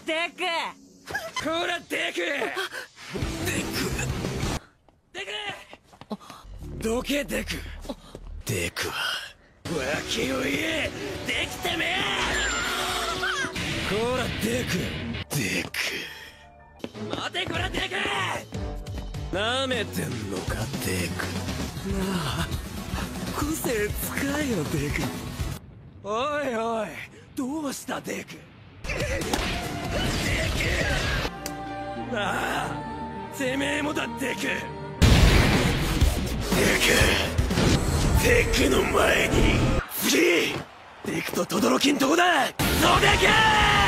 デク。 こらデク。どけデク。デクは訳を言え。デクてめえ。こらデク。デク待て。こらデク。なめてんのかデク。なあ個性使えよデク。おいおいどうしたデク。なあてめえもだデク。デクの前に次デクと轟んとこだ。そうデク。